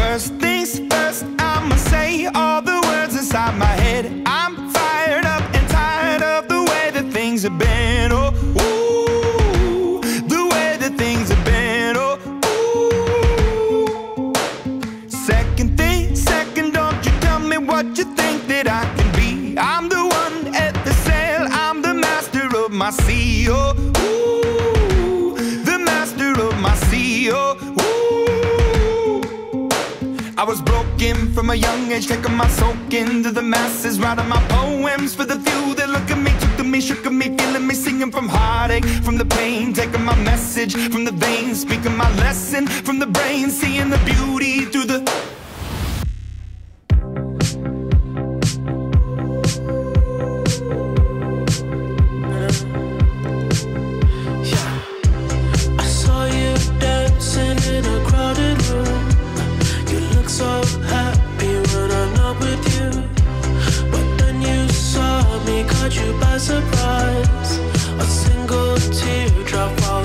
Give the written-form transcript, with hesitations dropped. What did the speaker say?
First things first, I'ma say all the words inside my head. I'm fired up and tired of the way that things have been. Oh, ooh, the way that things have been. Oh, ooh. Second thing, second, don't you tell me what you think that I can be. I'm the one at the sail, I'm the master of my sea. Oh, ooh, the master of my sea. Oh, ooh. I was broken from a young age, taking my soak into the masses, writing my poems for the few that look at me, took to me, shook at me, feeling me, singing from heartache, from the pain, taking my message from the veins, speaking my lesson from the brain, seeing the beauty through the... I saw you dancing in a crowded room. You look so happy when I'm not with you, but then you saw me, caught you by surprise. A single teardrop